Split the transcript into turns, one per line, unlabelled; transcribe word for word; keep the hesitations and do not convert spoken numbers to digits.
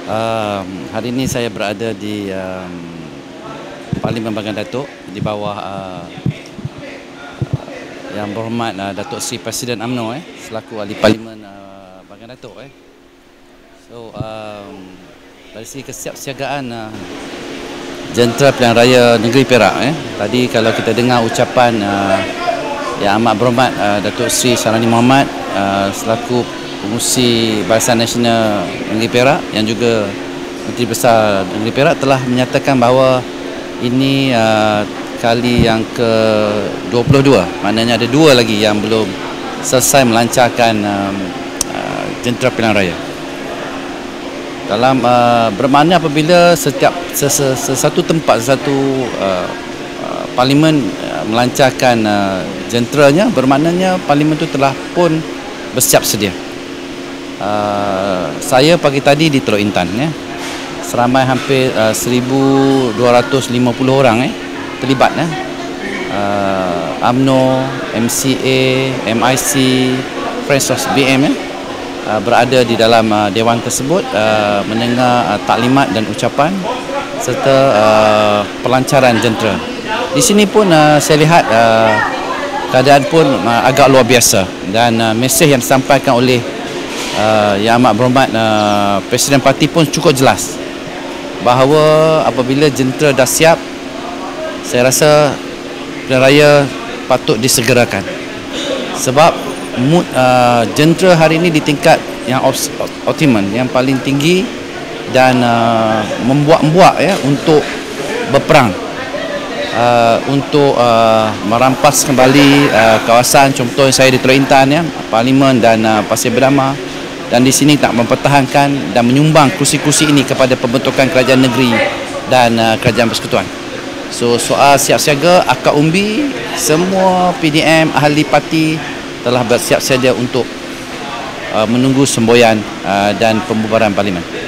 Um, hari ini saya berada di um, Parlimen Bagan Datuk di bawah uh, Yang Berhormat uh, Datuk Seri Presiden U M N O eh, selaku Ahli Parlimen uh, Bagan Datuk. Eh. So um, dari segi kesiapsiagaan uh, Jentera Pilihan Raya Negeri Perak, eh, tadi kalau kita dengar ucapan uh, Yang Amat Berhormat uh, Datuk Seri Sarani Mohamad uh, selaku Pengurusi Barisan Nasional Negeri Perak yang juga Menteri Besar Negeri Perak telah menyatakan bahawa ini uh, kali yang ke dua puluh dua, maknanya ada dua lagi yang belum selesai melancarkan um, uh, Jentera Pilihan Raya. Dalam uh, bermakna apabila setiap sesatu tempat, satu uh, uh, parlimen uh, melancarkan uh, jenteranya, bermaknanya parlimen itu telah pun bersiap sedia. Uh, saya pagi tadi di Teluk Intan, ya, seramai hampir uh, seribu dua ratus lima puluh orang eh, terlibat. Eh. Uh, U M N O, M C A, M I C, Friends of B M eh, uh, berada di dalam uh, dewan tersebut uh, mendengar uh, taklimat dan ucapan serta uh, pelancaran jentera. Di sini pun uh, saya lihat uh, keadaan pun uh, agak luar biasa dan uh, mesej yang disampaikan oleh Uh, Yang Amat Berhormat uh, Presiden Parti pun cukup jelas bahawa apabila jentera dah siap, saya rasa pilihan raya patut disegerakan sebab mood uh, jentera hari ini di tingkat yang optimum, yang paling tinggi dan uh, membuat-buat ya untuk berperang, uh, untuk uh, merampas kembali uh, kawasan, contoh saya di Teluk Intan, ya, Parlimen dan uh, Pasir Berdama. Dan di sini tak mempertahankan dan menyumbang kursi-kursi ini kepada pembentukan kerajaan negeri dan uh, kerajaan persekutuan. So soal siap siaga, akar umbi, semua P D M, ahli parti telah bersiap sedia untuk uh, menunggu semboyan uh, dan pembubaran parlimen.